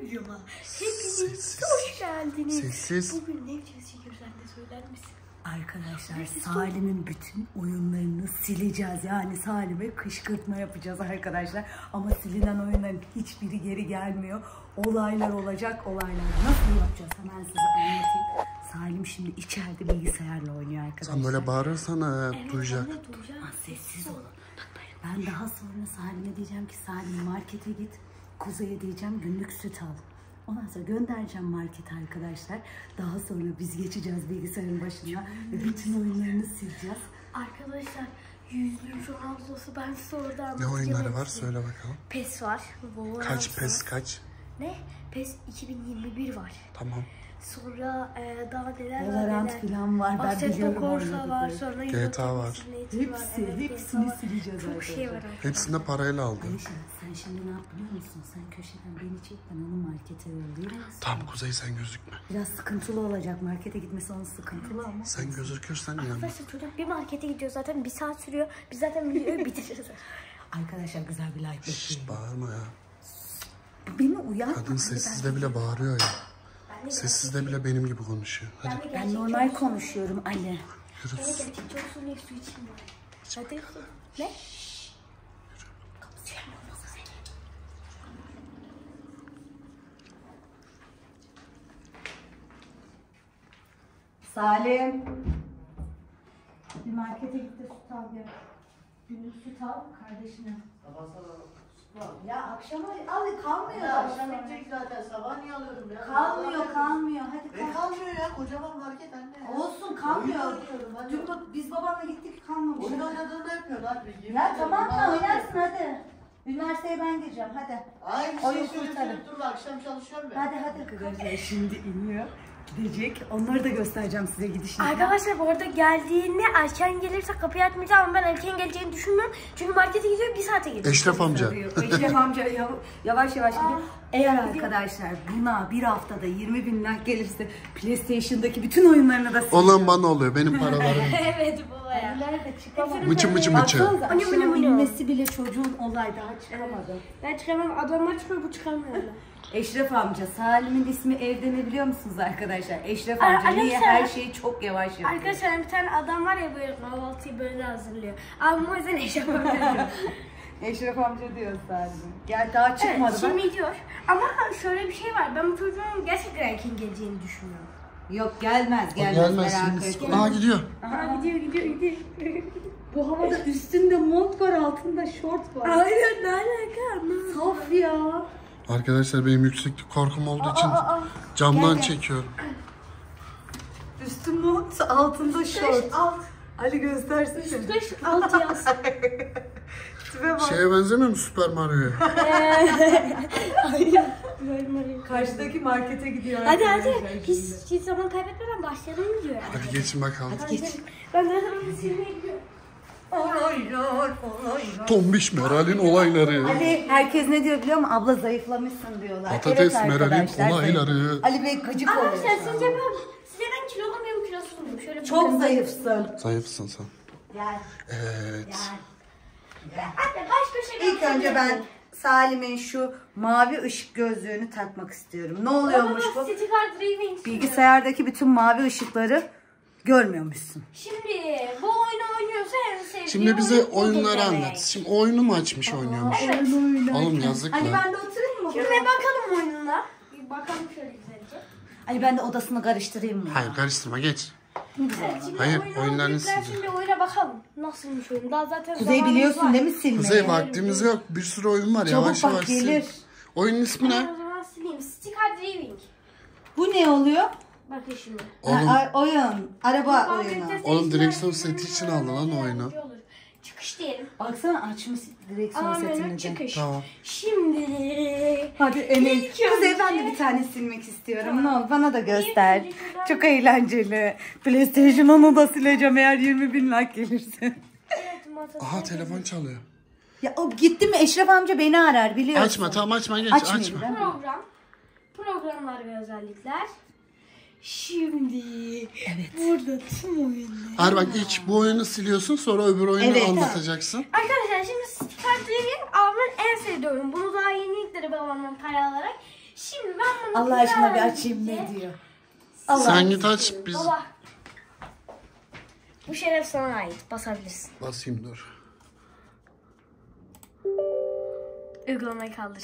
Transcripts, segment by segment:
videoma hepiniz hoş geldiniz. Sessiz. Bugün ne videosu çekiyoruz, sen de söyler misin? Arkadaşlar Salim'in bütün oyunlarını sileceğiz. Yani Salim'e kışkırtma yapacağız arkadaşlar. Ama silinen oyunların hiçbiri geri gelmiyor. Olaylar olacak, olaylar. Nasıl yapacağız hemen size anlatayım. Salim şimdi içeride bilgisayarla oynuyor arkadaşlar. Sen böyle bağırırsan duyacak. Sessiz olun. Ben daha sonra Salim'e diyeceğim ki Salim markete git. Kuzey'e diyeceğim günlük süt al. Ondan sonra göndereceğim markete arkadaşlar. Daha sonra biz geçeceğiz bilgisayarın başına ve bütün oyunlarını sileceğiz. Arkadaşlar yüzlü Ronaldo'su ben size orada Ne anlatacağım. oyunları var söyle bakalım. PES var. Kaç PES kaç? Ne? PES 2021 var. Tamam. Sonra daha neler var? Valorant falan var. Ben biliyorum Corsa var. Sonra GTA var. Hepsini sileceğiz çok arkadaşlar. şey var arkadaşlar. Hepsini de parayla aldı. Ayşe sen şimdi ne yap biliyor musun? Sen köşeden beni çek, ben onu markete yollayayım. Tamam Kuzey sen gözükme. Biraz sıkıntılı olacak. Markete gitmesi onun sıkıntılı ama. Sen gözükürsen inanmam. Arkadaşlar çocuk bir markete gidiyor zaten 1 saat sürüyor. Biz zaten videoyu bitireceğiz. Arkadaşlar güzel bir like Şşt bekliyorum. bağırma ya. Beni uyarma. Kadın sessizde bile bağırıyor ya. Sessizde bile benim gibi konuşuyor. Hadi. Ben normal konuşuyorum anne. Yürü. Evet gerçekçi olsun diye su içeyim bari. Hadi. Ne? Salim. Bir markete git de süt al gel. Günlük süt al kardeşine. Ya akşama al kalmıyor. Ya akşam gidecek zaten, sabah niye alıyorum ya? Kalmıyor. Hadi Ne kalmıyor ya, kocaman market anne. Olsun kalmıyor. Oyun oynuyorum hadi. Dün biz babamla gittik kalmamış. Oyun oynadığında yapıyorsun hadi. Ya tamam da oynarsın hadi. Üniversiteye ben gireceğim hadi. Aynı Oyun şey söyleyip kurtarın. durma, akşam çalışıyorum ben. Hadi. Arkadaşlar şimdi iniyor. Gidecek. Onları da göstereceğim size gidişini. Arkadaşlar bu arada geldiğinde erken gelirse kapıyı açmayacağım ama ben erken geleceğini düşünmüyorum. Çünkü markete gidiyor 1 saate geliyor. Eşref amca. Eşref amca yavaş gidiyor. Eğer arkadaşlar buna bir haftada 20.000 like gelirse PlayStation'daki bütün oyunlarını da Olan bana oluyor benim paralarım. Evet baba ya. Nerede çıkamadı. Mıçı mıçı mıçı. Baksanıza Mıçı aşağı mıçı. inmesi bile çocuğun olay daha çıkamadı. Ben çıkamam, adamlar çıkıyor, bu çıkamıyor. Eşref amca. Salim'in ismi evde ne biliyor musunuz arkadaşlar? Eşref amca niye arkadaşlar- her şeyi çok yavaş yapıyor? Arkadaşlar bir tane adam var ya böyle kahvaltıyı böyle hazırlıyor. Ama o yüzden Eşref amca diyor. Eşref amca diyor Salim'in. Gel daha çıkmadı bak. Şimdi diyor. Ama şöyle bir şey var. Ben bu çocuğun gerçekten erken geleceğini düşünüyorum. Yok gelmez Gelmez merak şimdi. etme. Aa gidiyor. Aa, gidiyor. Bu havada üstünde mont var altında şort var. Aynen, ne alaka? Saf ya. Arkadaşlar benim yükseklik korkum olduğu için camdan Gel. çekiyorum. Üstü mont altında şort. Alt. Ali göstersene. Kış alt yaz. Tipe bak. Şeye benzemiyor mu Süper Mario'ya? Karşıdaki markete gidiyor. Hadi arkadaşlar şimdi. hiç zaman kaybetmeden başlayalım mı diyor. Hadi geçin bakalım. Ben zaten onu silmeye gidiyorum. Olaylar. Tombiş Meral'in olayları. Ali herkes ne diyor biliyor musun? Abla zayıflamışsın diyorlar. Patates Meral'in arkadaşlar, olayları. zayıf. Ali Bey gıcık oluyor. Arkadaşlar şu an. sizce ben kilolu muyum kilosuz muyum? Şöyle Çok zayıfsın. Zayıfsın sen. Gel. Evet. Anne başka şey İlk önce ben Salim'in şu mavi ışık gözlüğünü takmak istiyorum. Ne oluyormuş bu? City Car Driving. Bilgisayardaki bütün mavi ışıkları görmüyormuşsun. Şimdi bu oyunu oynuyorsa en sevdiğim Şimdi bize oyun oyunları budur anlat. demek. Şimdi oyunu mu açmış oynuyormuş? Evet. Oğlum yazık Ali lan. ben de oturayım mı? Şimdi bir bakalım oyununa. Bir bakalım şöyle güzelce. Ali ben de odasını karıştırayım mı? Hayır karıştırma geç. Evet, şimdi Hayır, oyunu oyunlarını yükler, sileceğim. Şimdi oyuna bakalım. Nasılmış oyun? Daha zaten Kuzey zamanımız biliyorsun var. değil mi silmeyi? Kuzey vaktimiz yok. Bir sürü oyun var. Çabuk Yavaş bak, yavaş sil. gelir. Oyunun ismi Ben ne? o zaman sileyim. City Car Driving. Bu ne oluyor? Bakın şimdi. Oğlum, Oyun. Araba oyunu. oğlum direksiyon seti için aldı lan o oyunu. Olur. Çıkış diyelim. Baksana açmış direksiyon Ama setini menü de. çıkış. Tamam. Şimdi. Hadi Emel. İlk Kuzey önce- ben de bir tane silmek istiyorum. Ne olur bana da göster. önce şuradan- Çok eğlenceli. PlayStation onu da sileceğim eğer 20.000 like gelirse. Evet, masada- Aha telefon çalıyor. Ya o gitti mi Eşref amca beni arar biliyorsun. Açma tamam açma geç Açmayayım, açma. değil mi? Programlar ve özellikler. Şimdi burada tüm oyunlar. Hayır bak ilk bu oyunu siliyorsun sonra öbür oyunu Evet. anlatacaksın. Arkadaşlar şimdi City Car Driving ablamın en sevdiği oyun. Bunu daha yeni yükledi babamdan para alarak. Şimdi ben bunu Allah aşkına bir güzelce- açayım ne diyor. Sen git aç biz. Baba. Bu şeref sana ait. Basabilirsin. Basayım dur. Uygulamayı kaldır.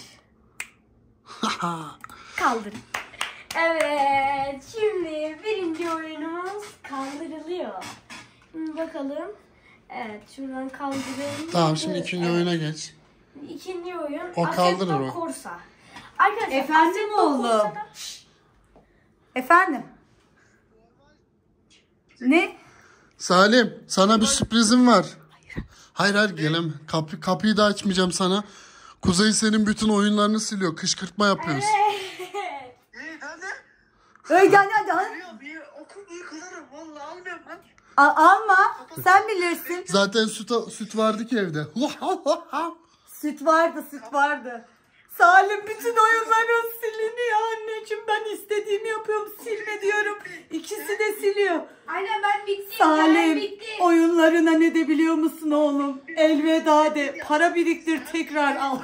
Kaldır. Evet. Şimdi birinci oyunumuz kaldırılıyor. Şimdi bakalım. Evet. Şuradan kaldıralım. Tamam şimdi ikinci oyuna geç. İkinci oyun. O kaldırır Assetto o. Corsa. Arkadaşlar Efendim Assetto oğlum? Corsa'da- Efendim? Ne? Salim sana bir sürprizim var. Hayır gelem. Kapıyı da açmayacağım sana. Kuzey senin bütün oyunlarını siliyor. Kışkırtma yapıyoruz. İyi hadi. Hadi. Biliyorum iyi. Okul iyi kızarım. Vallahi almıyorum lan. Alma. Sen bilirsin. Zaten süt vardı ki evde. Süt vardı. Salim bütün oyunların siliniyor anneciğim. Ben istediğimi yapıyorum. Silme diyorum. İkisi de siliyor. Aynen ben bittim. Salim oyunlarına ne de biliyor musun oğlum? Elveda de. Para biriktir tekrar al.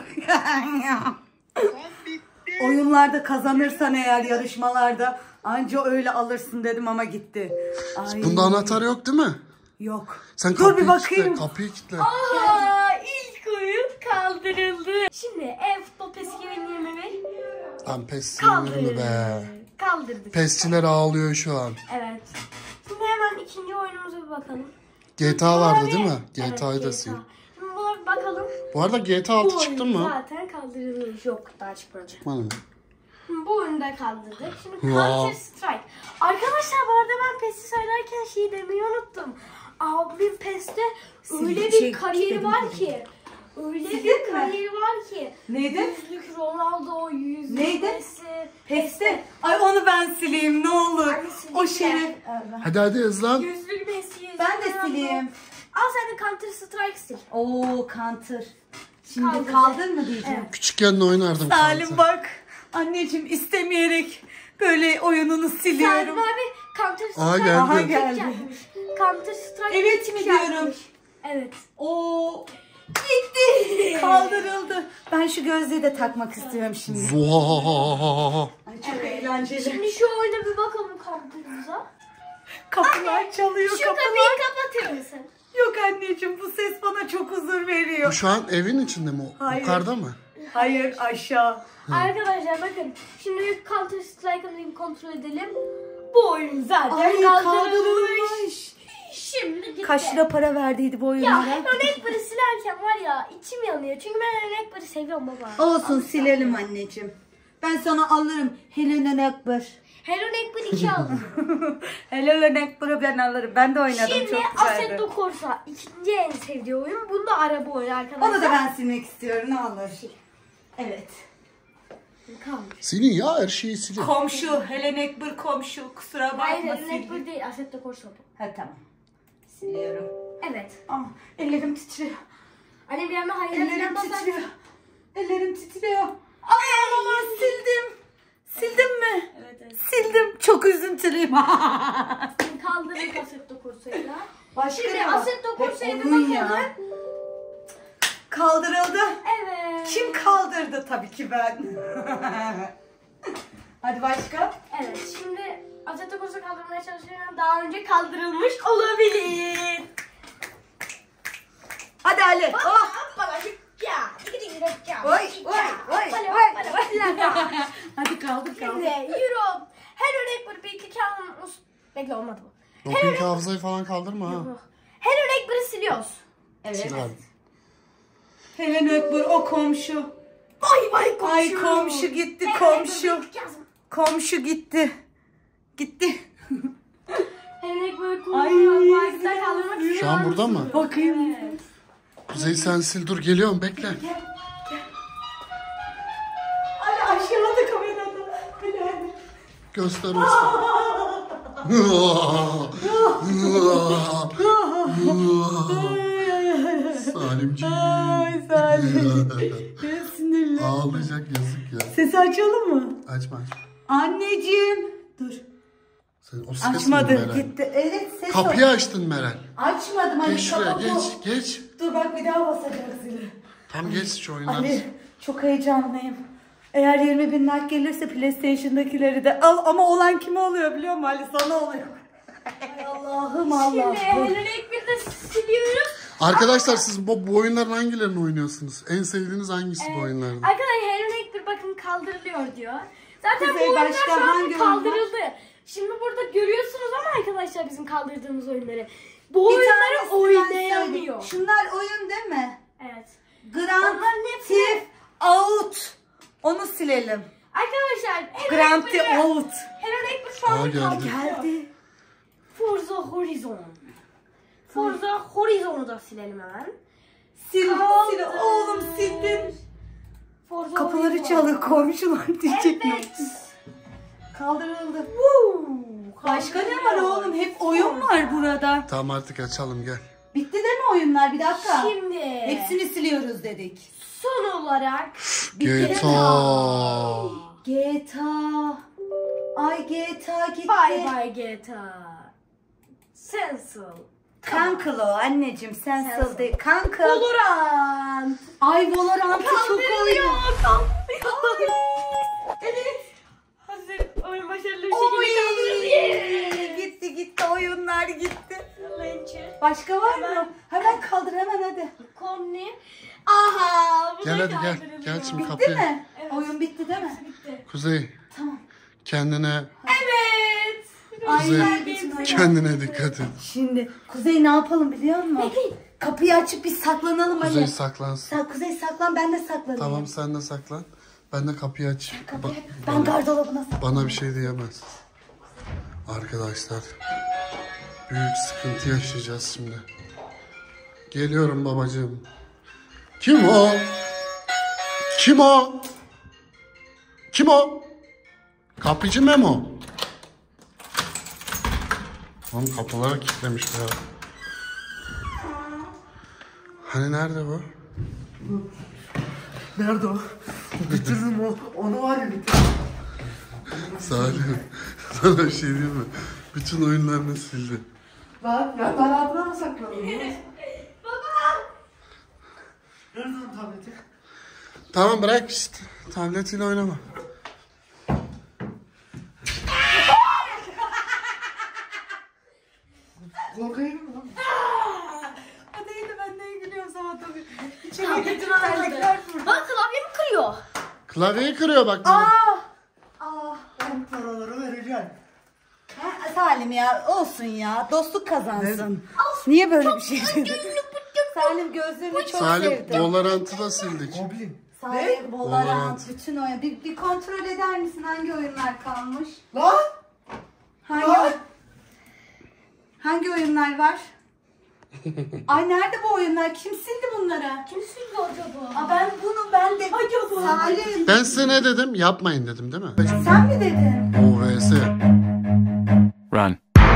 Oyunlarda kazanırsan eğer yarışmalarda anca öyle alırsın dedim ama gitti. Ay. Bunda anahtar yok değil mi? Yok. Sen Dur bir bakayım. Kitle, kapıyı kitle. Aa, ilk oyun kaldırıldı. Şimdi e-futbol PES 2021 Lan pes sinirimi be. kaldırdık. Pesçiler ağlıyor şu an. Evet. Şimdi hemen ikinci oyunumuza bir bakalım. GTA vardı Buna bir- değil mi? Evet, GTA'yı da GTA. sil. Şimdi buna bir bakalım. Bu arada GTA 6 Bu çıktı oyun mı? zaten kaldırılmış. Yok daha çıkmadı. Çıkmadı mı? Şimdi bu oyunu da kaldırdık. Şimdi Wow. Counter Strike. Arkadaşlar bu arada ben PES'i söylerken şeyi demeyi unuttum. Abimin PES'te öyle bir kariyeri var ki. Öyle bir kariyeri var ki. Neydi? Yüzlük Ronaldo, yüzlük Neydi? Messi. Peste. Ay onu ben sileyim ne olur. Ay, sileyim O de. şeref. Hadi hızlan. Yüzlük Messi, yüzlük Ben de Ronaldo. sileyim. Al sen de Counter Strike sil. Oo Counter. Şimdi Kaldır. kaldır mı diyeceğim. Evet. Küçükken de oynardım. Salim Counter. bak. Anneciğim istemeyerek böyle oyununu Salim siliyorum. abi Counter Strike. Aha, geldi. Aha, ilk geldi. yapmış. Counter Strike Evet ilk mi yapmış. diyorum? Evet. Oo. Gitti. Kaldırıldı. Ben şu gözlüğü de takmak istiyorum şimdi. Zuhahahaha. Ay çok eğlenceli. Şimdi şu oyuna bir bakalım kampımıza. Kapılar çalıyor Şu kapılar. kapıyı kapatır mısın? Yok anneciğim bu ses bana çok huzur Bu veriyor. şu an evin içinde mi? Hayır. Yukarıda mı? Hayır aşağı. Arkadaşlar bakın. Şimdi Counter Strike'ını kontrol edelim. Bu oyun zaten Ay kaldırılmış. kaldırılmış. Şimdi gitti. Kaç lira para verdiydi bu Ya oyunlara? örnek biri silerken var ya içim yanıyor. Çünkü ben örnek biri seviyorum baba. Olsun silelim anneciğim. Ben sana alırım. Helen Ekber. Her örnek biri 2 aldım. Helen Ekber'ı ben alırım. Ben de oynadım Şimdi çok güzeldi. Assetto Corsa ikinci en sevdiği oyun. Bunda araba oyunu arkadaşlar. Onu da ben silmek istiyorum ne olur. Evet. Kalmış. Silin ya her şeyi silin. Komşu. Helen Ekber komşu. Kusura bakma. Hayır sil. örnek biri değil Assetto Corsa bu. Ha tamam. Siliyorum. Evet. Ah, ellerim titriyor. Anne bir anda hayır Ellerim titriyor. Ellerim titriyor. Ay sildim. Sildim mi? Evet. Sildim. Çok üzüntülüyüm. Kaldırdık Assetto Corsa'yla. Başka Şimdi ne var? Assetto Corsa'ya Hep bir onun bakalım. ya. Kaldırıldı. Evet. Kim kaldırdı? Tabii ki ben. Hadi başka. Evet şimdi Assetto Corsa kaldırmaya çalışıyorum. Daha önce kaldırılmış olabilir. Hadi Ali. Oh. Oy, oy, oy, Hadi kaldır Şimdi kaldır. Euro. Her örnek bir iki kağıdın bekle olmadı bu. Doping hafızayı falan kaldırma ha. Her örnek bir siliyoruz. Evet. Sil abi. Helen Ekber o komşu. Vay komşu. Ay komşu gitti komşu. Komşu gitti. Gitti. Her örnek bir Ay, kullanmak kaldırmak Şu istiyorum. an burada mı? Bakayım. Kuzey sen sil dur geliyorum bekle. Hadi aşağıda kamerada. Hadi. Göster Salimciğim. Ay Salim. Sinirli. Ağlayacak yazık ya. Sesi açalım mı? Açma aç. Anneciğim. Dur. Sen, o ses mi Açmadı. Meral? Gitti. Evet ses Kapıyı o. açtın Meral. Açmadım. Hadi Geç şuraya kapat o. geç. Dur bak bir daha basacağız zili. Tam geç şu oyunları. Ali çok heyecanlıyım. Eğer 20.000 like gelirse PlayStation'dakileri de al, ama olan kime oluyor biliyor musun Ali? Sana oluyor. Ay Allah'ım Allah'ım. Şimdi Hello Neighbor'ı da siliyoruz. Arkadaşlar siz bu oyunların hangilerini oynuyorsunuz? En sevdiğiniz hangisi bu oyunlardan? Arkadaşlar Hello Neighbor bakın kaldırılıyor diyor. Zaten Kuzey, bu oyunlar başka şu hangi an oyun kaldırıldı. Şimdi burada görüyorsunuz ama arkadaşlar bizim kaldırdığımız oyunları. Bu Bir oyunları tanesini ben oynayamıyor. söyleyeyim. Şunlar oyun değil mi? Evet. Grand Theft Auto. Onu silelim. Arkadaşlar Grand Theft Auto. Hello Neighbor şu Aa, an geldi. kaldırılıyor. Geldi. Forza Horizon. Forza Horizon'u da silelim hemen. Sil, Kaldır. sil. Oğlum sildin. Forza Kapıları Horizon. çalıyor, komşular diyecek mi? Evet. Kaldırıldı. Başka ne var Kaldırılıyor. oğlum? Hep oyun var burada. Tamam artık açalım gel. Bitti değil mi oyunlar? Bir dakika. Şimdi Hepsini siliyoruz dedik. son olarak GTA. GTA. Ay GTA gitti. Bye bye GTA. Sensul. Kankalo anneciğim sen Sen sıl değil. Kanka. Valorant. Ay Valorant'ı çok Kaldırılıyor. oynuyor. Kaldırılıyor. Evet. Hazır. Oyun başarılı bir şekilde kaldırılıyor. Gitti gitti oyunlar gitti. Launcher. Başka var mı? Hemen kaldır hemen hadi. Konni. Aha. Bu Gel da hadi gel. kaldırılıyor. Gel şimdi Bitti kapıya. mi? Evet. Oyun bitti değil mi? Bitti. Kuzey Tamam. kendine Evet. Kuzey Ay, bütün oyunlar. kendine dikkat et. Şimdi Kuzey ne yapalım biliyor musun? Bekleyin. Kapıyı açıp biz saklanalım Kuzey Ali. saklansın. Kuzey saklan, ben de saklanayım. Tamam sen de saklan. Ben de kapıyı aç. Kapıyı, ben gardırobuna saklanayım. Bana bir şey diyemez. Arkadaşlar büyük sıkıntı yaşayacağız şimdi. Geliyorum babacığım. Kim o? Kim o? Kim o? Kapıcı Memo. Oğlum kapıları kilitlemiş ya. Hani nerede bu? Nerede o? Bitirdim o. Onu var ya bitirdim. Salim sana bir şey diyeyim mi? Bütün oyunlarını sildi. Lan ya ben altına mı saklandım? Baba. Nerede onun tableti? Tamam bırak işte. Tabletiyle oynama. Korkayım mı lan? O değildi, ben neye gülüyorsam o tabii. Tabletim terlikler burada. Bak klavyemi kırıyor. Klavyeyi kırıyor bak. Aa! Ben paraları vereceğim. Salim ya olsun ya. Dostluk kazansın. Niye böyle bir şey dedin? Salim gözlüğünü çok Salim sevdi. Valorant'ı da sildik. Goblin. Salim Valorant. Valorant bütün oyun. Bir kontrol eder misin hangi oyunlar kalmış? Lan! Hangi oyunlar var? Ay nerede bu oyunlar? Kim sildi bunları? Kim sildi acaba? Aa, ben de Salim. Ben size ne dedim? Yapmayın dedim değil mi? Sen mi dedin? OVS. Run.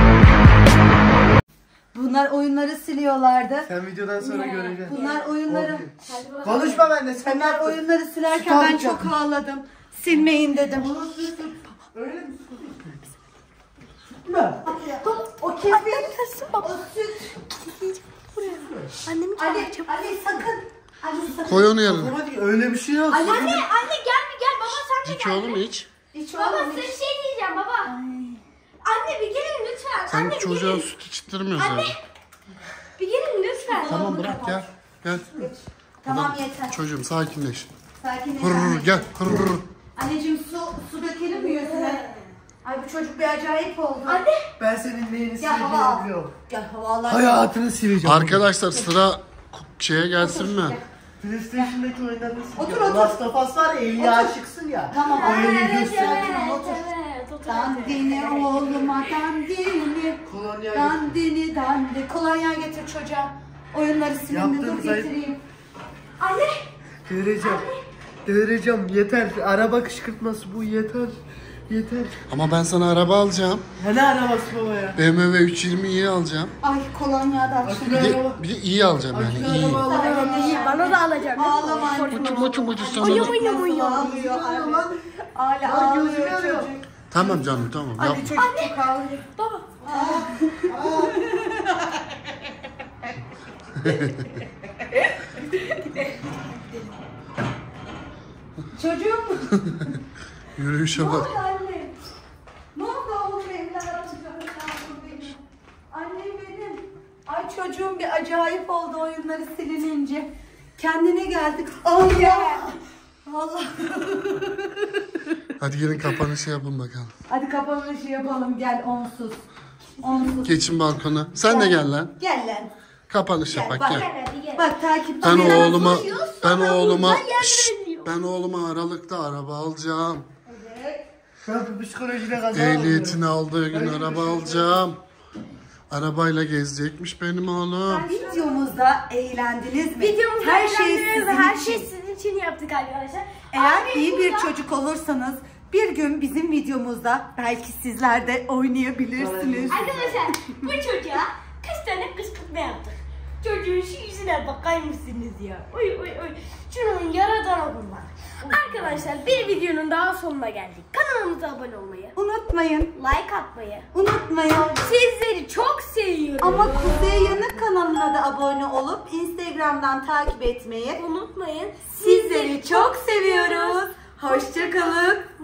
Bunlar oyunları siliyorlardı. Sen videodan sonra göreceksin. Bunlar oyunları. Konuşma benimle sen ne Bunlar yaptın? oyunları silerken ben Tutacağım. çok ağladım. Silmeyin dedim. Öyle mi? Tutma. O kefir, o süt. Annemi Ali sakın. Ali sakın. Koy onu yerine. Hadi öyle bir şey yok. Anne gel bir gel baba sen de İç gel. oğlum iç. Hiç Baba olmamış. size bir şey diyeceğim baba. Anne bir gelin lütfen. Sen Anne bir çocuğa gelin. süt içtirmiyorsun. Bir gelin lütfen. Tamam bırak gel. Gel. Tamam yeter. Çocuğum sakinleş. Sakinleş. Hırr gel. Hırr. Anneciğim su dökelim mi yüzüne? Ay bu çocuk bir acayip oldu. Anne. Ben senin neyini Gel hava al. sileceğimi biliyorum. Gel havalar. Hayatını sileceğim. Arkadaşlar sıra şeye gelsin mi? PlayStation'daki oyunlarını sileceğim. Otur, otur. Last of Us var ya 50 aşıksın ya. Tamam. Öyle Evet, video sileceğim. evet, otur. Dandini oğluma dandini. Kolonya Dandini. Kolonya getir çocuğa. Oyunları silindi. Yaptığınız Dur ayıp. getireyim. Anne. Delireceğim. Delireceğim yeter. Araba kışkırtması bu yeter. Yeter. Ama ben sana araba alacağım. Ya ne arabası baba ya? BMW 320'yi alacağım. Ay kolonya da Akülü Bir de, araba. bir de iyi alacağım yani Akülü iyi. araba alacağım. Bana da alacak. Ağlama anne. Mucu sana. Ağlıyor anne. Hala ağlıyor çocuk. Tamam canım tamam. Yapma. Çocuk çok ağlıyor. Baba. Çocuğum. Yürüyüşe bak. Anne. Ne oldu oğlum evladım? Annem benim. Ay çocuğum bir acayip oldu oyunları silinince. Kendine geldik. Allah. Allah. Hadi gelin kapanışı yapın bakalım. Hadi kapanışı yapalım. Gel onsuz. Onsuz. Geçin balkona. Sen de gel lan. Gel lan. Kapanış yap Gel, bak bak. gel. Hadi gel. Bak takipçi. Ben oğluma Aralık'ta araba alacağım. Ben psikolojide kaza Ehliyetini aldığı gün araba alacağım. Arabayla gezecekmiş benim oğlum. Videomuzda eğlendiniz mi? Videomuzu her şey beğendiniz ve sizin her için. şey sizin için yaptık arkadaşlar. Eğer Abi, iyi bir burada- çocuk olursanız bir gün bizim videomuzda belki sizler de oynayabilirsiniz. Arkadaşlar bu çocuğa kaç tane kışkırtma yaptık. Çocuğun şu yüzüne bakar mısınız ya? Oy oy oy. Şunun yaradana kurban. Arkadaşlar bir videonun daha sonuna geldik. Kanalımıza abone olmayı, Unutmayın. like atmayı. Unutmayın. Sizleri çok seviyorum. Ama Kuzey Yanık kanalına da abone olup Instagram'dan takip etmeyi unutmayın. sizleri çok seviyoruz. Hoşça kalın.